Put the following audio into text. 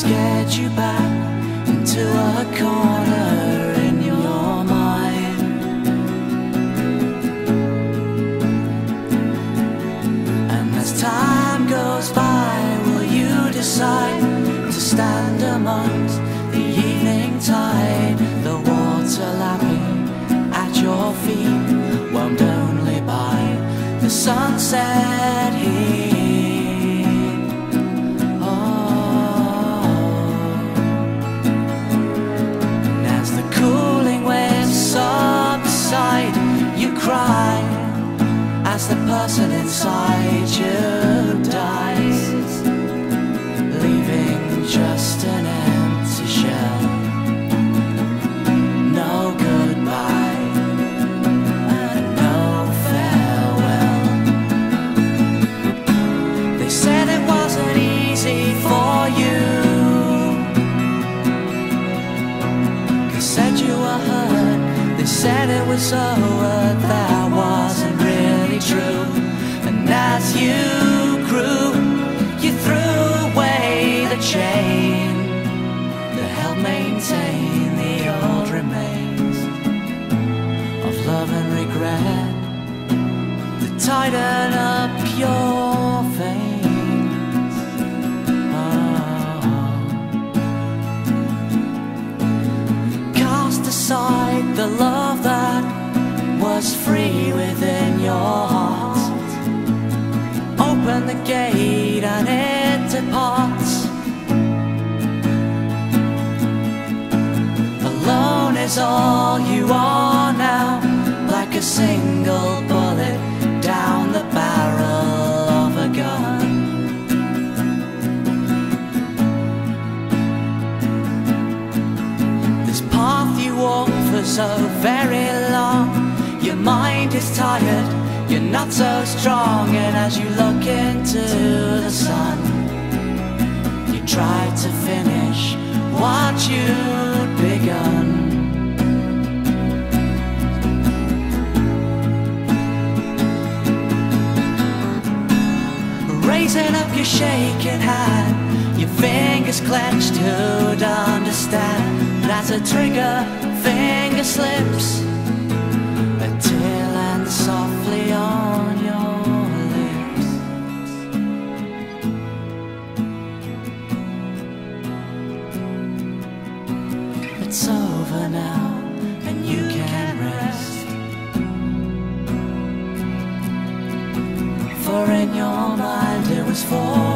scared you back into a corner in your mind. And as time goes by, will you decide to stand amongst the evening tide? The water lapping at your feet won't only buy the sunset heat. Cry as the person inside you dies, leaving just an empty shell. No goodbye and no farewell. They said it wasn't easy for you. They said you were hurt. They said it was over. That wasn't really true. And as you grew, you threw away the chain that helped maintain the old remains of love and regret that tighten up your veins. Cast aside the love that was free within your heart. Open the gate and it departs. Alone is all you are now, like a single bullet down the barrel of a gun. This path you walk for so very long, your mind is tired, you're not so strong. And as you look into the sun, you try to finish what you'd begun. Raising up your shaking hand, your fingers clenched, who'd understand that a trigger finger slips, a tear lands softly on your lips. It's over now and you can rest, for in your mind it was for